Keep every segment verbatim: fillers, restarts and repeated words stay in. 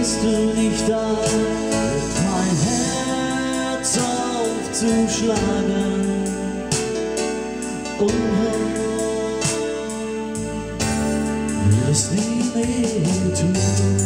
bist du nicht da, hört mein Herz auf zu schlagen. Oh, will es nie mehr tun.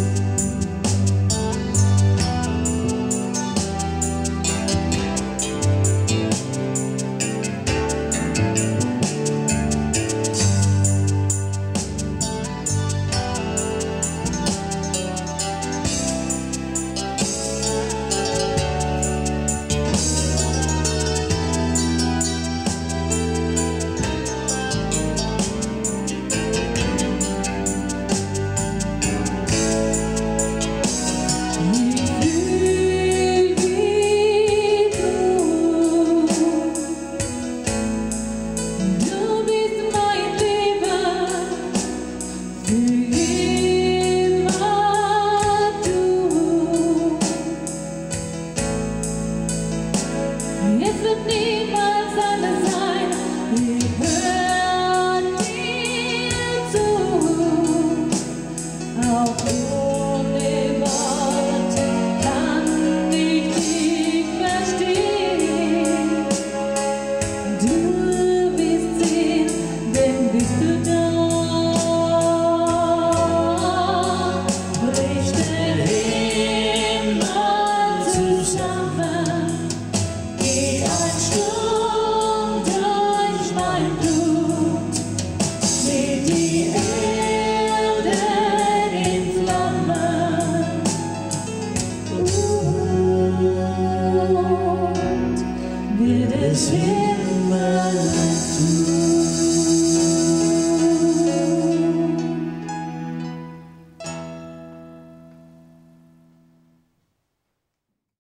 Es wird niemals anders sein, wir hören dir zu, auch ohne Worte kann ich dich verstehen. Du wirst sehen, denn bist du da, bricht der Himmel zusammen. Geht ein Sturm durch mein Blut, steht die Erde in Flammen und wird es Himmel tun.